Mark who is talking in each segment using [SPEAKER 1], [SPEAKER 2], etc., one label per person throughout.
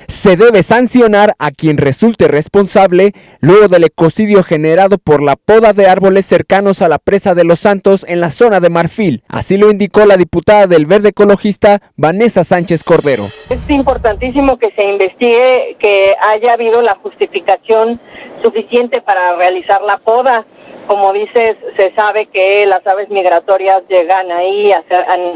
[SPEAKER 1] Se debe sancionar a quien resulte responsable luego del ecocidio generado por la poda de árboles cercanos a la presa de Los Santos en la zona de Marfil. Así lo indicó la diputada del Verde Ecologista, Vanessa Sánchez Cordero.
[SPEAKER 2] Es importantísimo que se investigue que haya habido la justificación suficiente para realizar la poda. Como dices, se sabe que las aves migratorias llegan ahí a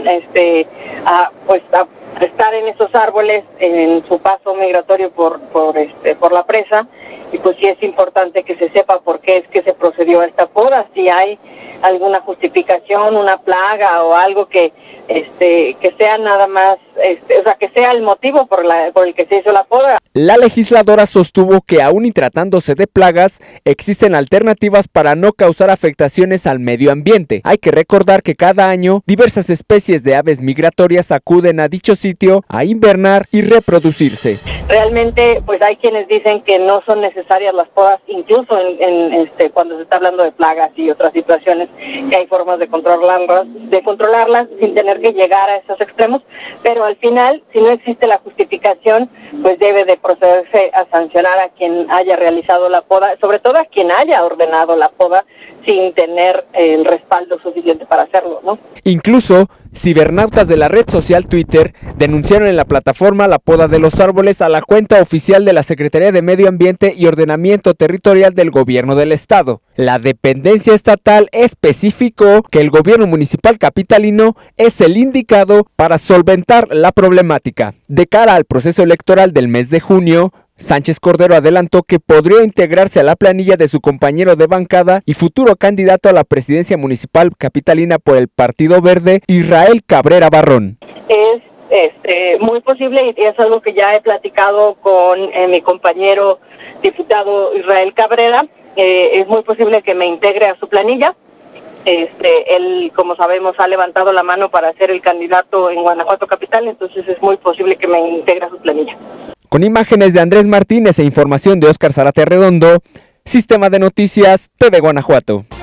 [SPEAKER 2] estar en esos árboles en su paso migratorio por la presa, y pues sí es importante que se sepa por qué es que se procedió a esta poda, si hay alguna justificación, una plaga o algo que sea nada más, que sea el motivo por el que se hizo la poda.
[SPEAKER 1] La legisladora sostuvo que aún y tratándose de plagas, existen alternativas para no causar afectaciones al medio ambiente. Hay que recordar que cada año diversas especies de aves migratorias acuden a dicho sitio a invernar y reproducirse.
[SPEAKER 2] Realmente, pues hay quienes dicen que no son necesarias las podas, incluso cuando se está hablando de plagas y otras situaciones, que hay formas de controlarlas sin tener que llegar a esos extremos, pero al final, si no existe la justificación, pues debe de procederse a sancionar a quien haya realizado la poda, sobre todo a quien haya ordenado la poda sin tener el respaldo suficiente para hacerlo, ¿no?
[SPEAKER 1] Incluso, cibernautas de la red social Twitter denunciaron en la plataforma la poda de los árboles a la cuenta oficial de la Secretaría de Medio Ambiente y Ordenamiento Territorial del Gobierno del Estado. La dependencia estatal especificó que el gobierno municipal capitalino es el indicado para solventar la problemática. De cara al proceso electoral del mes de junio, Sánchez Cordero adelantó que podría integrarse a la planilla de su compañero de bancada y futuro candidato a la presidencia municipal capitalina por el Partido Verde, Israel Cabrera Barrón.
[SPEAKER 2] Es muy posible, y es algo que ya he platicado con mi compañero diputado Israel Cabrera. Es muy posible que me integre a su planilla. Él, como sabemos, ha levantado la mano para ser el candidato en Guanajuato capital, entonces es muy posible que me integre a su planilla.
[SPEAKER 1] Con imágenes de Andrés Martínez e información de Óscar Zárate Redondo, Sistema de Noticias TV Guanajuato.